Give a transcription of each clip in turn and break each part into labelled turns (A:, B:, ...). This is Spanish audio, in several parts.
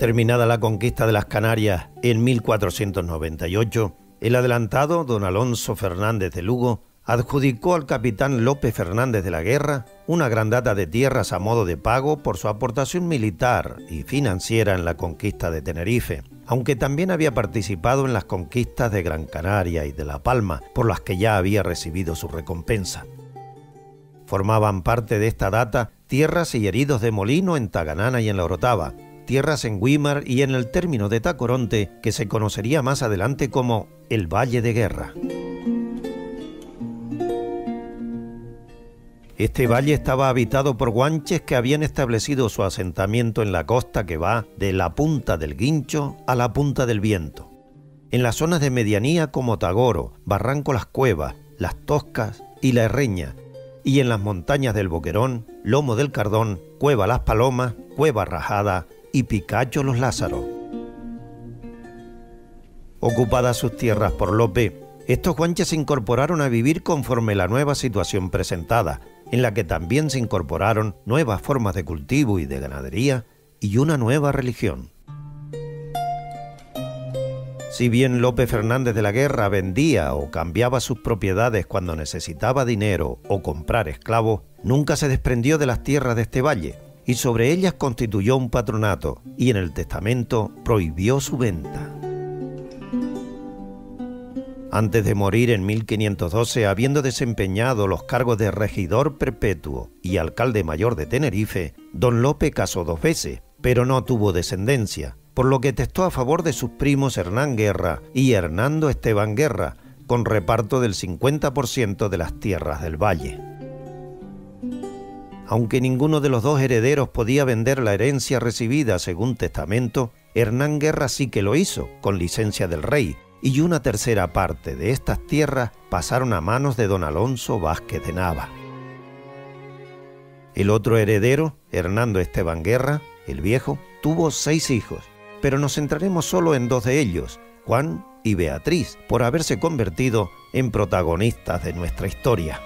A: Terminada la conquista de las Canarias en 1498, el adelantado don Alonso Fernández de Lugo adjudicó al capitán Lope Fernández de la Guerra una gran data de tierras a modo de pago por su aportación militar y financiera en la conquista de Tenerife, aunque también había participado en las conquistas de Gran Canaria y de La Palma, por las que ya había recibido su recompensa. Formaban parte de esta data tierras y heridos de molino en Taganana y en La Orotava, tierras en Güímar y en el término de Tacoronte, que se conocería más adelante como el Valle de Guerra. Este valle estaba habitado por guanches que habían establecido su asentamiento en la costa que va de la Punta del Guincho a la Punta del Viento, en las zonas de medianía como Tagoro, Barranco Las Cuevas, Las Toscas y La Herreña, y en las montañas del Boquerón, Lomo del Cardón, Cueva Las Palomas, Cueva Rajada y Picacho Los Lázaros. Ocupadas sus tierras por Lope, estos guanches se incorporaron a vivir conforme la nueva situación presentada, en la que también se incorporaron nuevas formas de cultivo y de ganadería y una nueva religión. Si bien Lope Fernández de la Guerra vendía o cambiaba sus propiedades cuando necesitaba dinero o comprar esclavos, nunca se desprendió de las tierras de este valle y sobre ellas constituyó un patronato y en el testamento prohibió su venta. Antes de morir en 1512, habiendo desempeñado los cargos de regidor perpetuo y alcalde mayor de Tenerife, don Lope casó 2 veces, pero no tuvo descendencia, por lo que testó a favor de sus primos Hernán Guerra y Hernando Esteban Guerra, con reparto del 50% de las tierras del valle. Aunque ninguno de los 2 herederos podía vender la herencia recibida según testamento, Hernán Guerra sí que lo hizo, con licencia del rey, y una tercera parte de estas tierras pasaron a manos de don Alonso Vázquez de Nava. El otro heredero, Hernando Esteban Guerra, el Viejo, tuvo 6 hijos, pero nos centraremos solo en 2 de ellos, Juan y Beatriz, por haberse convertido en protagonistas de nuestra historia.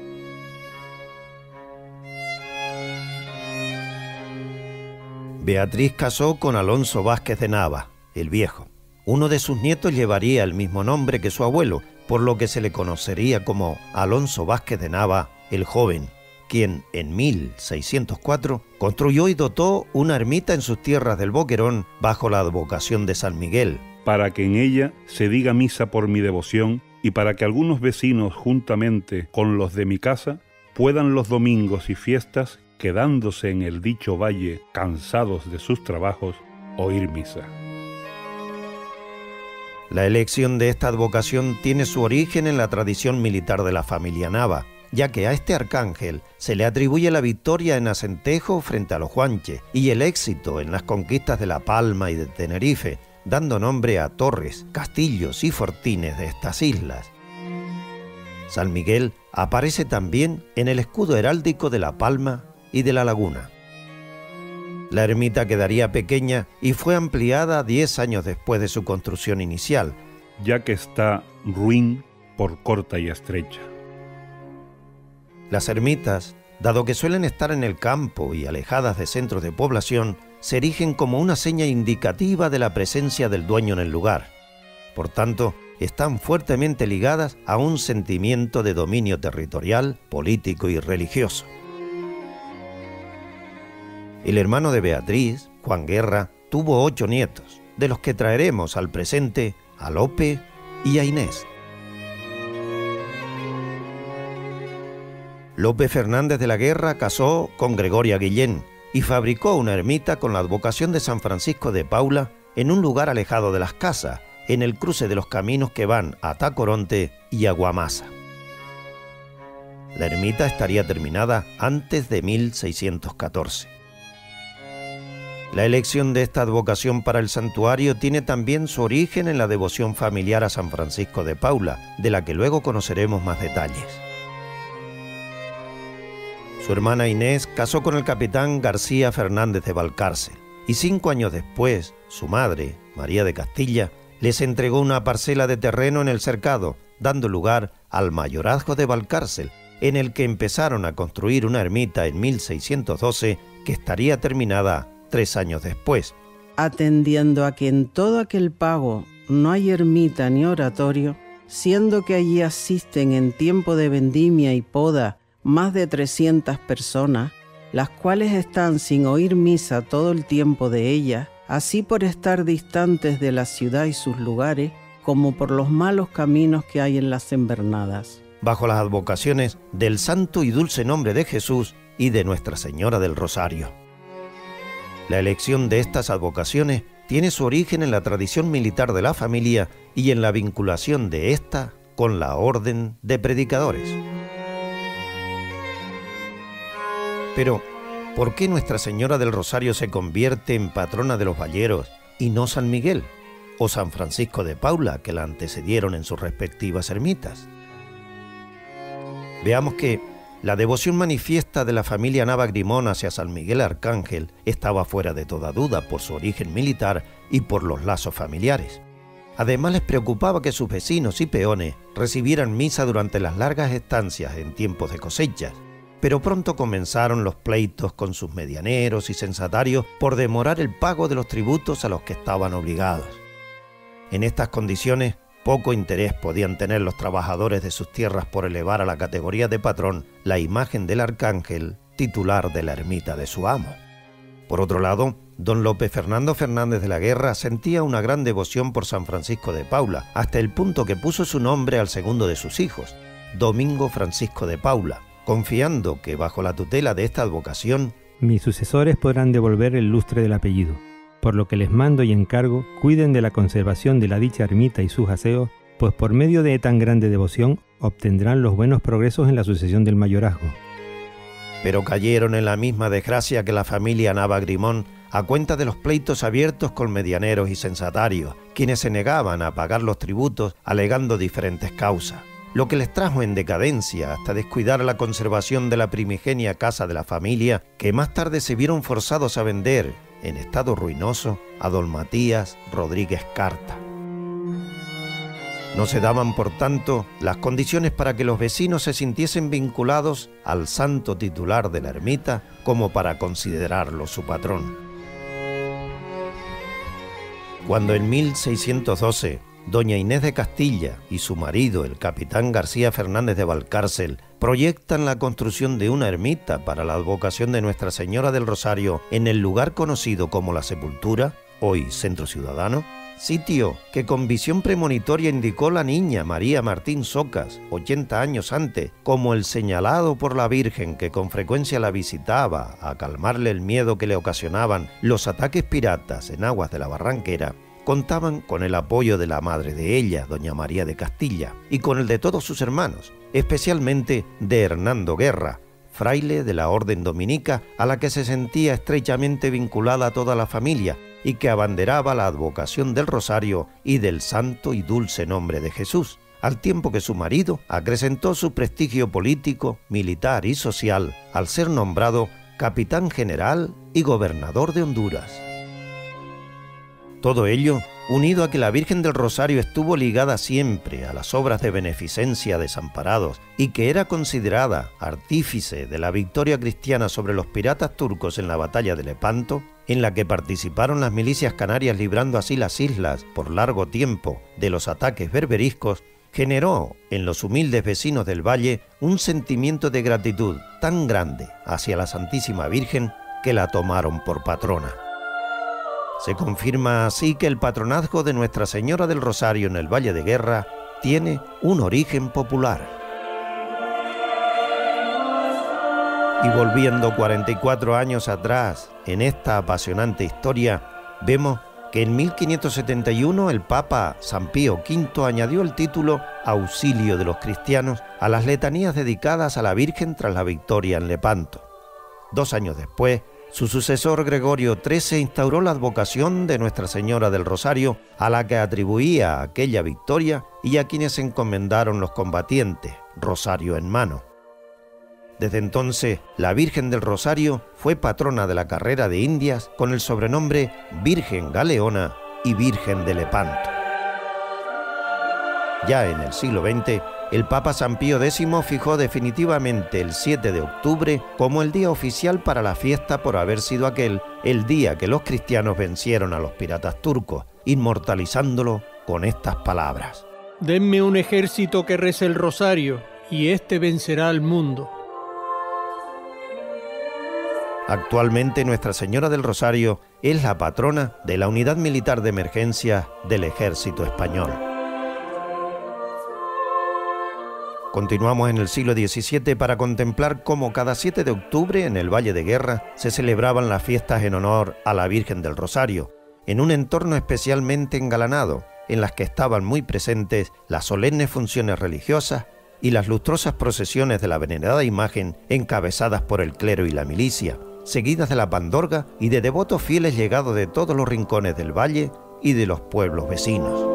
A: Beatriz casó con Alonso Vázquez de Nava, el Viejo. Uno de sus nietos llevaría el mismo nombre que su abuelo, por lo que se le conocería como Alonso Vázquez de Nava, el Joven, quien en 1604 construyó y dotó una ermita en sus tierras del Boquerón bajo la advocación de San Miguel,
B: para que en ella se diga misa por mi devoción y para que algunos vecinos, juntamente con los de mi casa, puedan los domingos y fiestas, quedándose en el dicho valle cansados de sus trabajos, oír misa.
A: La elección de esta advocación tiene su origen en la tradición militar de la familia Nava, ya que a este arcángel se le atribuye la victoria en Acentejo frente a los guanches y el éxito en las conquistas de La Palma y de Tenerife, dando nombre a torres, castillos y fortines de estas islas. San Miguel aparece también en el escudo heráldico de La Palma y de La Laguna. La ermita quedaría pequeña y fue ampliada 10 años después de su construcción inicial,
B: ya que está ruin por corta y estrecha.
A: Las ermitas, dado que suelen estar en el campo y alejadas de centros de población, se erigen como una seña indicativa de la presencia del dueño en el lugar. Por tanto, están fuertemente ligadas a un sentimiento de dominio territorial, político y religioso. El hermano de Beatriz, Juan Guerra, tuvo 8 nietos, de los que traeremos al presente a Lope y a Inés. Lope Fernández de la Guerra casó con Gregoria Guillén y fabricó una ermita con la advocación de San Francisco de Paula en un lugar alejado de las casas, en el cruce de los caminos que van a Tacoronte y a Guamasa. La ermita estaría terminada antes de 1614. La elección de esta advocación para el santuario tiene también su origen en la devoción familiar a San Francisco de Paula, de la que luego conoceremos más detalles. Su hermana Inés casó con el capitán García Fernández de Valcárcel, y 5 años después, su madre, María de Castilla, les entregó una parcela de terreno en el cercado, dando lugar al mayorazgo de Valcárcel, en el que empezaron a construir una ermita en 1612 que estaría terminada 3 años después,
C: atendiendo a que en todo aquel pago no hay ermita ni oratorio, siendo que allí asisten en tiempo de vendimia y poda más de 300 personas, las cuales están sin oír misa todo el tiempo de ella, así por estar distantes de la ciudad y sus lugares, como por los malos caminos que hay en las embernadas.
A: Bajo las advocaciones del santo y dulce nombre de Jesús y de Nuestra Señora del Rosario. La elección de estas advocaciones tiene su origen en la tradición militar de la familia y en la vinculación de ésta con la orden de predicadores. Pero, ¿por qué Nuestra Señora del Rosario se convierte en patrona de los valleros y no San Miguel o San Francisco de Paula, que la antecedieron en sus respectivas ermitas? Veamos que la devoción manifiesta de la familia Nava-Grimón hacia San Miguel Arcángel estaba fuera de toda duda por su origen militar y por los lazos familiares. Además, les preocupaba que sus vecinos y peones recibieran misa durante las largas estancias en tiempos de cosechas, pero pronto comenzaron los pleitos con sus medianeros y censatarios por demorar el pago de los tributos a los que estaban obligados. En estas condiciones, poco interés podían tener los trabajadores de sus tierras por elevar a la categoría de patrón la imagen del arcángel, titular de la ermita de su amo. Por otro lado, don Lope Fernando Fernández de la Guerra sentía una gran devoción por San Francisco de Paula, hasta el punto que puso su nombre al segundo de sus hijos, Domingo Francisco de Paula, confiando que bajo la tutela de esta advocación,
D: mis sucesores podrán devolver el lustre del apellido, por lo que les mando y encargo cuiden de la conservación de la dicha ermita y sus aseos, pues por medio de tan grande devoción obtendrán los buenos progresos en la sucesión del mayorazgo.
A: Pero cayeron en la misma desgracia que la familia Nava-Grimón a cuenta de los pleitos abiertos con medianeros y censatarios, quienes se negaban a pagar los tributos alegando diferentes causas, lo que les trajo en decadencia hasta descuidar la conservación de la primigenia casa de la familia, que más tarde se vieron forzados a vender, en estado ruinoso, a don Matías Rodríguez Carta. No se daban, por tanto, las condiciones para que los vecinos se sintiesen vinculados al santo titular de la ermita como para considerarlo su patrón. Cuando en 1612 doña Inés de Castilla y su marido, el capitán García Fernández de Valcárcel, proyectan la construcción de una ermita para la advocación de Nuestra Señora del Rosario en el lugar conocido como La Sepultura, hoy Centro Ciudadano, sitio que con visión premonitoria indicó la niña María Martín Socas, 80 años antes, como el señalado por la Virgen que con frecuencia la visitaba a calmarle el miedo que le ocasionaban los ataques piratas en aguas de la Barranquera, contaban con el apoyo de la madre de ella, doña María de Castilla, y con el de todos sus hermanos, especialmente de Hernando Guerra, fraile de la Orden Dominica, a la que se sentía estrechamente vinculada toda la familia y que abanderaba la advocación del Rosario y del santo y dulce nombre de Jesús, al tiempo que su marido acrecentó su prestigio político, militar y social al ser nombrado capitán general y gobernador de Honduras. Todo ello unido a que la Virgen del Rosario estuvo ligada siempre a las obras de beneficencia a desamparados y que era considerada artífice de la victoria cristiana sobre los piratas turcos en la batalla de Lepanto, en la que participaron las milicias canarias librando así las islas por largo tiempo de los ataques berberiscos, generó en los humildes vecinos del valle un sentimiento de gratitud tan grande hacia la Santísima Virgen que la tomaron por patrona. Se confirma así que el patronazgo de Nuestra Señora del Rosario en el Valle de Guerra tiene un origen popular. Y volviendo 44 años atrás en esta apasionante historia, vemos que en 1571 el Papa San Pío V añadió el título Auxilio de los Cristianos a las letanías dedicadas a la Virgen tras la victoria en Lepanto. 2 años después, su sucesor Gregorio XIII instauró la advocación de Nuestra Señora del Rosario, a la que atribuía aquella victoria y a quienes encomendaron los combatientes, rosario en mano. Desde entonces, la Virgen del Rosario fue patrona de la carrera de Indias con el sobrenombre Virgen Galeona y Virgen de Lepanto. Ya en el siglo XX, el Papa San Pío X fijó definitivamente el 7 de octubre como el día oficial para la fiesta por haber sido aquel el día que los cristianos vencieron a los piratas turcos, inmortalizándolo con estas palabras:
E: «Denme un ejército que rece el rosario, y éste vencerá al mundo».
A: Actualmente Nuestra Señora del Rosario es la patrona de la Unidad Militar de Emergencia del Ejército Español. Continuamos en el siglo XVII para contemplar cómo cada 7 de octubre en el Valle de Guerra se celebraban las fiestas en honor a la Virgen del Rosario, en un entorno especialmente engalanado, en las que estaban muy presentes las solemnes funciones religiosas y las lustrosas procesiones de la venerada imagen encabezadas por el clero y la milicia, seguidas de la pandorga y de devotos fieles llegados de todos los rincones del valle y de los pueblos vecinos.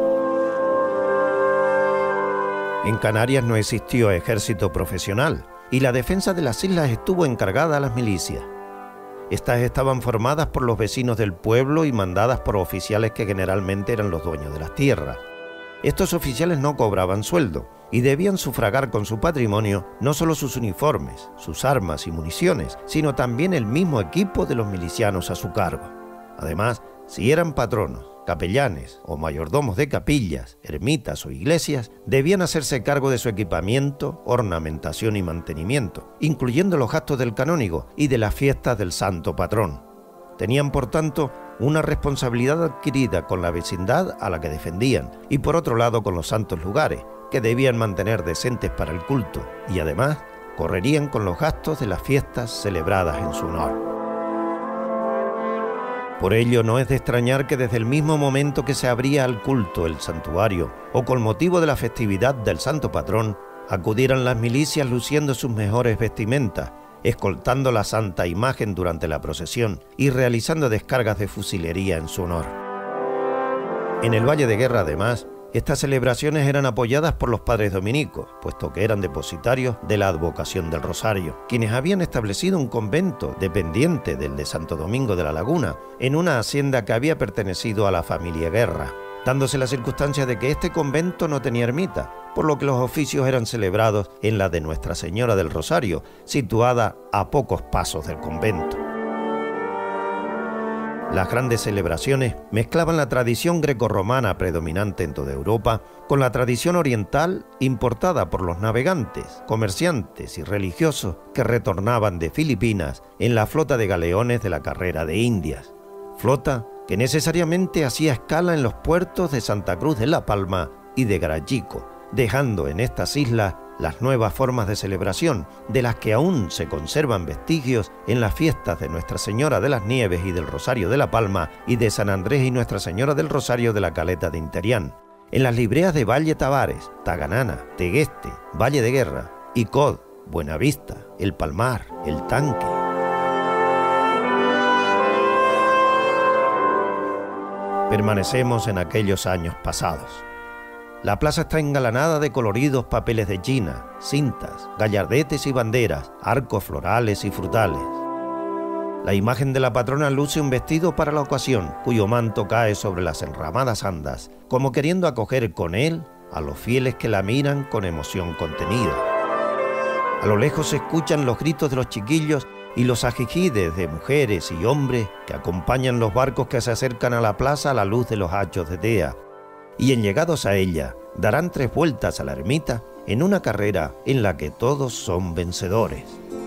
A: En Canarias no existió ejército profesional y la defensa de las islas estuvo encargada a las milicias. Estas estaban formadas por los vecinos del pueblo y mandadas por oficiales que generalmente eran los dueños de las tierras. Estos oficiales no cobraban sueldo y debían sufragar con su patrimonio no solo sus uniformes, sus armas y municiones, sino también el mismo equipo de los milicianos a su cargo. Además, si eran patronos, capellanes o mayordomos de capillas, ermitas o iglesias, debían hacerse cargo de su equipamiento, ornamentación y mantenimiento, incluyendo los gastos del canónigo y de las fiestas del santo patrón. Tenían, por tanto, una responsabilidad adquirida con la vecindad a la que defendían y, por otro lado, con los santos lugares, que debían mantener decentes para el culto, y además correrían con los gastos de las fiestas celebradas en su honor. Por ello, no es de extrañar que desde el mismo momento que se abría al culto el santuario, o con motivo de la festividad del santo patrón, acudieran las milicias luciendo sus mejores vestimentas, escoltando la santa imagen durante la procesión y realizando descargas de fusilería en su honor. En el Valle de Guerra, además, estas celebraciones eran apoyadas por los padres dominicos, puesto que eran depositarios de la advocación del Rosario, quienes habían establecido un convento dependiente del de Santo Domingo de la Laguna, en una hacienda que había pertenecido a la familia Guerra, dándose la circunstancia de que este convento no tenía ermita, por lo que los oficios eran celebrados en la de Nuestra Señora del Rosario, situada a pocos pasos del convento. Las grandes celebraciones mezclaban la tradición grecorromana predominante en toda Europa con la tradición oriental importada por los navegantes, comerciantes y religiosos que retornaban de Filipinas en la flota de galeones de la Carrera de Indias, flota que necesariamente hacía escala en los puertos de Santa Cruz de la Palma y de Garachico, dejando en estas islas las nuevas formas de celebración, de las que aún se conservan vestigios en las fiestas de Nuestra Señora de las Nieves y del Rosario de la Palma y de San Andrés y Nuestra Señora del Rosario de la Caleta de Interián, en las libreas de Valle Tavares, Taganana, Tegueste, Valle de Guerra, Icod, Buenavista, El Palmar, El Tanque. Permanecemos en aquellos años pasados. La plaza está engalanada de coloridos papeles de China, cintas, gallardetes y banderas, arcos florales y frutales. La imagen de la patrona luce un vestido para la ocasión, cuyo manto cae sobre las enramadas andas, como queriendo acoger con él a los fieles que la miran con emoción contenida. A lo lejos se escuchan los gritos de los chiquillos y los ajijides de mujeres y hombres que acompañan los barcos que se acercan a la plaza a la luz de los hachos de tea, y en llegados a ella darán 3 vueltas a la ermita en una carrera en la que todos son vencedores.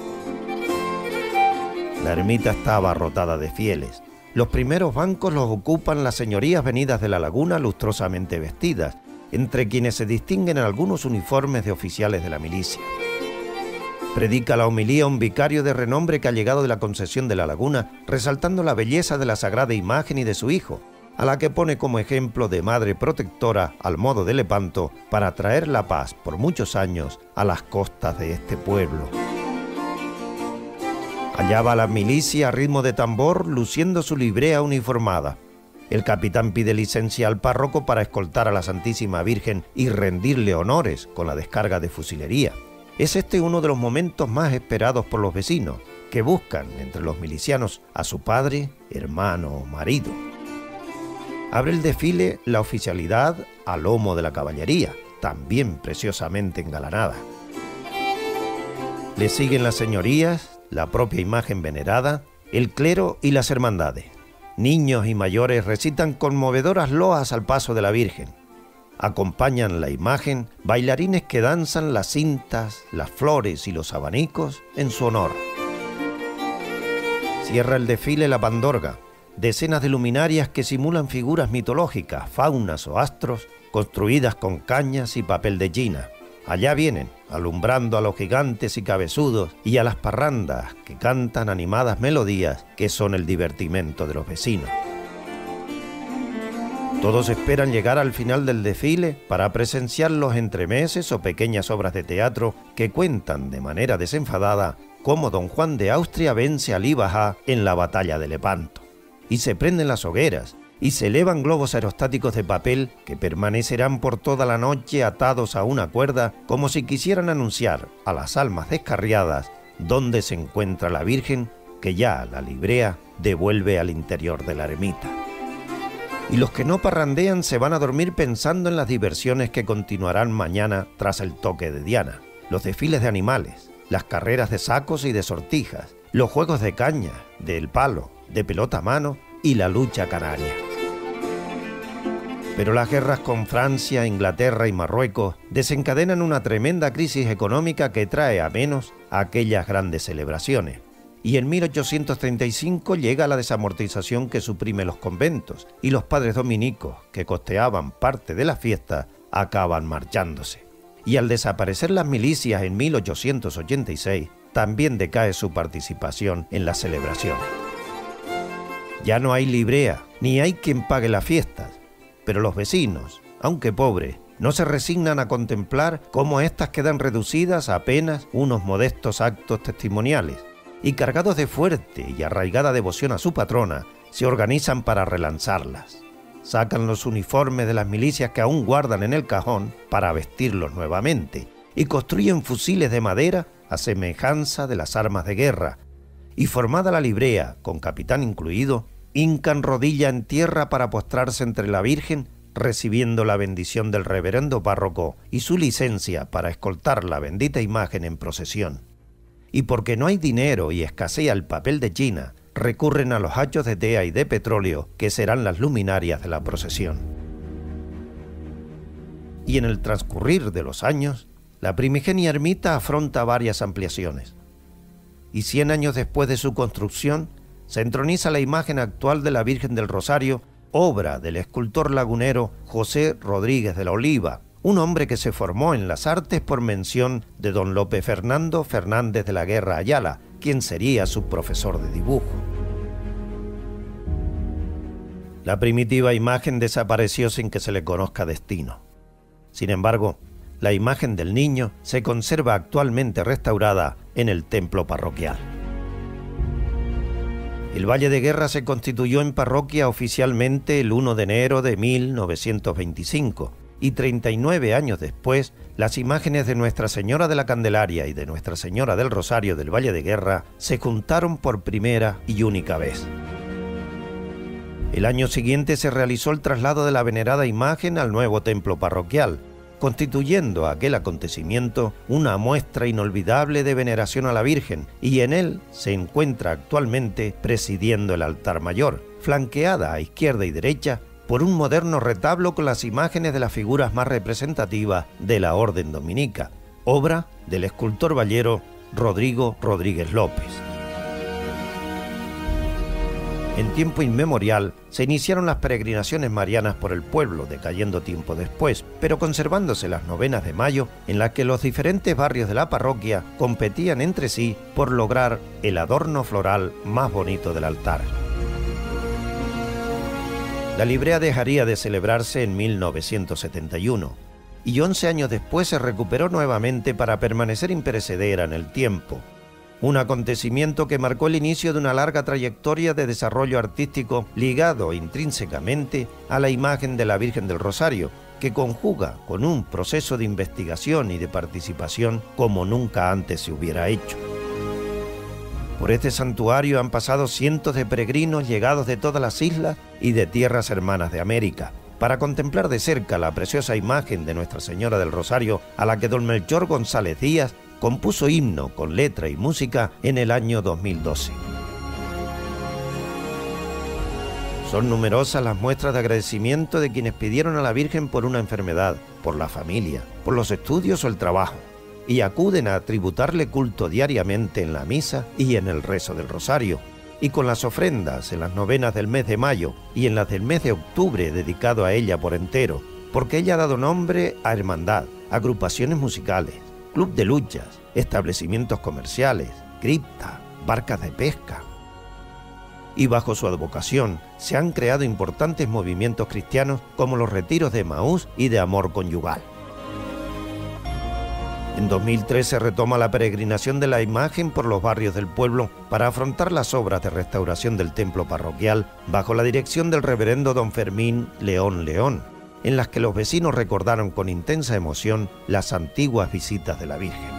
A: La ermita está abarrotada de fieles. Los primeros bancos los ocupan las señorías venidas de la laguna lustrosamente vestidas, entre quienes se distinguen algunos uniformes de oficiales de la milicia. Predica la homilía un vicario de renombre que ha llegado de la Concesión de la Laguna, resaltando la belleza de la sagrada imagen y de su hijo, a la que pone como ejemplo de madre protectora al modo de Lepanto para traer la paz por muchos años a las costas de este pueblo. Allá va la milicia a ritmo de tambor luciendo su librea uniformada. El capitán pide licencia al párroco para escoltar a la Santísima Virgen y rendirle honores con la descarga de fusilería. Es este uno de los momentos más esperados por los vecinos, que buscan entre los milicianos a su padre, hermano o marido. Abre el desfile la oficialidad a lomo de la caballería, también preciosamente engalanada. Le siguen las señorías, la propia imagen venerada, el clero y las hermandades. Niños y mayores recitan conmovedoras loas al paso de la Virgen. Acompañan la imagen bailarines que danzan las cintas, las flores y los abanicos en su honor. Cierra el desfile la pandorga, decenas de luminarias que simulan figuras mitológicas, faunas o astros, construidas con cañas y papel de china. Allá vienen, alumbrando a los gigantes y cabezudos y a las parrandas que cantan animadas melodías que son el divertimento de los vecinos. Todos esperan llegar al final del desfile para presenciar los entremeses o pequeñas obras de teatro que cuentan de manera desenfadada cómo don Juan de Austria vence a Alí Bajá en la batalla de Lepanto. Y se prenden las hogueras, y se elevan globos aerostáticos de papel que permanecerán por toda la noche atados a una cuerda como si quisieran anunciar a las almas descarriadas dónde se encuentra la Virgen que ya la librea devuelve al interior de la ermita. Y los que no parrandean se van a dormir pensando en las diversiones que continuarán mañana tras el toque de Diana, los desfiles de animales, las carreras de sacos y de sortijas, los juegos de caña, del palo, de pelota a mano y la lucha canaria. Pero las guerras con Francia, Inglaterra y Marruecos desencadenan una tremenda crisis económica que trae a menos aquellas grandes celebraciones. Y en 1835 llega la desamortización que suprime los conventos y los padres dominicos, que costeaban parte de la fiesta, acaban marchándose. Y al desaparecer las milicias en 1886, también decae su participación en las celebraciones. Ya no hay librea, ni hay quien pague las fiestas, pero los vecinos, aunque pobres, no se resignan a contemplar cómo éstas quedan reducidas a apenas unos modestos actos testimoniales, y cargados de fuerte y arraigada devoción a su patrona, se organizan para relanzarlas. Sacan los uniformes de las milicias que aún guardan en el cajón para vestirlos nuevamente, y construyen fusiles de madera a semejanza de las armas de guerra, y formada la librea, con capitán incluido, hincan rodilla en tierra para postrarse entre la Virgen, recibiendo la bendición del reverendo párroco y su licencia para escoltar la bendita imagen en procesión. Y porque no hay dinero y escasea el papel de China, recurren a los hachos de tea y de petróleo que serán las luminarias de la procesión. Y en el transcurrir de los años, la primigenia ermita afronta varias ampliaciones. Y 100 años después de su construcción, se entroniza la imagen actual de la Virgen del Rosario, obra del escultor lagunero José Rodríguez de la Oliva, un hombre que se formó en las artes por mención de don Lope Fernando Fernández de la Guerra Ayala, quien sería su profesor de dibujo. La primitiva imagen desapareció sin que se le conozca destino. Sin embargo, la imagen del niño se conserva actualmente restaurada en el templo parroquial. El Valle de Guerra se constituyó en parroquia oficialmente el 1 de enero de 1925 y 39 años después, las imágenes de Nuestra Señora de la Candelaria y de Nuestra Señora del Rosario del Valle de Guerra se juntaron por primera y única vez. El año siguiente se realizó el traslado de la venerada imagen al nuevo templo parroquial, constituyendo aquel acontecimiento una muestra inolvidable de veneración a la Virgen, y en él se encuentra actualmente presidiendo el altar mayor, flanqueada a izquierda y derecha por un moderno retablo con las imágenes de las figuras más representativas de la Orden Dominica, obra del escultor vallero Rodrigo Rodríguez López. En tiempo inmemorial se iniciaron las peregrinaciones marianas por el pueblo, decayendo tiempo después, pero conservándose las novenas de mayo, en las que los diferentes barrios de la parroquia competían entre sí por lograr el adorno floral más bonito del altar. La librea dejaría de celebrarse en 1971, y 11 años después se recuperó nuevamente para permanecer imperecedera en el tiempo. Un acontecimiento que marcó el inicio de una larga trayectoria de desarrollo artístico ligado intrínsecamente a la imagen de la Virgen del Rosario, que conjuga con un proceso de investigación y de participación como nunca antes se hubiera hecho. Por este santuario han pasado cientos de peregrinos llegados de todas las islas y de tierras hermanas de América, para contemplar de cerca la preciosa imagen de Nuestra Señora del Rosario, a la que don Melchor González Díaz compuso himno con letra y música en el año 2012. Son numerosas las muestras de agradecimiento de quienes pidieron a la Virgen por una enfermedad, por la familia, por los estudios o el trabajo, y acuden a tributarle culto diariamente en la misa y en el rezo del rosario, y con las ofrendas en las novenas del mes de mayo y en las del mes de octubre dedicado a ella por entero, porque ella ha dado nombre a hermandad, agrupaciones musicales, club de luchas, establecimientos comerciales, cripta, barcas de pesca. Y bajo su advocación se han creado importantes movimientos cristianos como los retiros de Emaús y de amor conyugal. En 2003 se retoma la peregrinación de la imagen por los barrios del pueblo para afrontar las obras de restauración del templo parroquial bajo la dirección del reverendo don Fermín León León, en las que los vecinos recordaron con intensa emoción las antiguas visitas de la Virgen.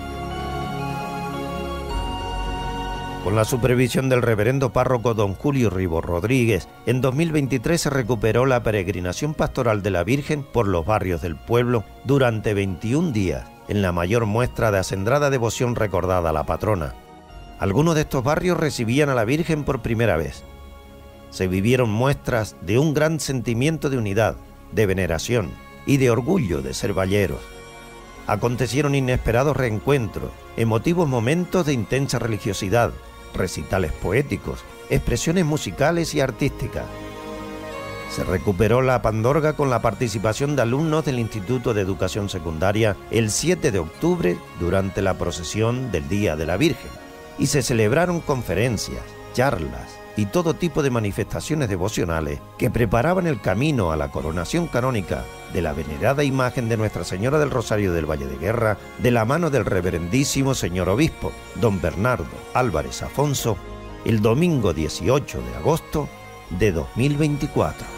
A: Con la supervisión del reverendo párroco don Julio Ribó Rodríguez, en 2023 se recuperó la peregrinación pastoral de la Virgen por los barrios del pueblo durante 21 días, en la mayor muestra de acendrada devoción recordada a la patrona. Algunos de estos barrios recibían a la Virgen por primera vez. Se vivieron muestras de un gran sentimiento de unidad, de veneración y de orgullo de ser valleros. Acontecieron inesperados reencuentros, emotivos momentos de intensa religiosidad, recitales poéticos, expresiones musicales y artísticas. Se recuperó la pandorga con la participación de alumnos del Instituto de Educación Secundaria el 7 de octubre durante la procesión del Día de la Virgen, y se celebraron conferencias, charlas y todo tipo de manifestaciones devocionales que preparaban el camino a la coronación canónica de la venerada imagen de Nuestra Señora del Rosario del Valle de Guerra, de la mano del reverendísimo señor obispo, don Bernardo Álvarez Afonso, el domingo 18 de agosto de 2024.